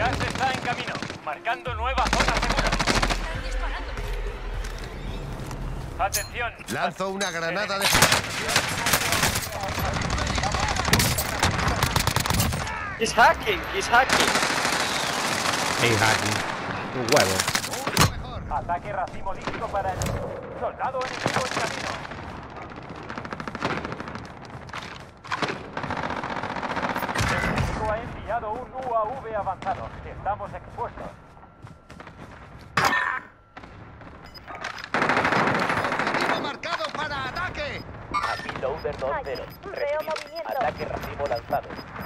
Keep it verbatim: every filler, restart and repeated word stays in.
Gas está en camino, marcando nueva zona segura. Están disparándome. Atención. Lanzo una granada de... He's hacking, he's hacking. Hey, hacking. Un huevo. Ataque racimo listo para el soldado enemigo en camino. El enemigo ha enviado un U A V avanzado. Estamos expuestos. ¡Objetivo marcado para ataque! Aquí Loader dos cero. Veo movimiento. Ataque racimo lanzado.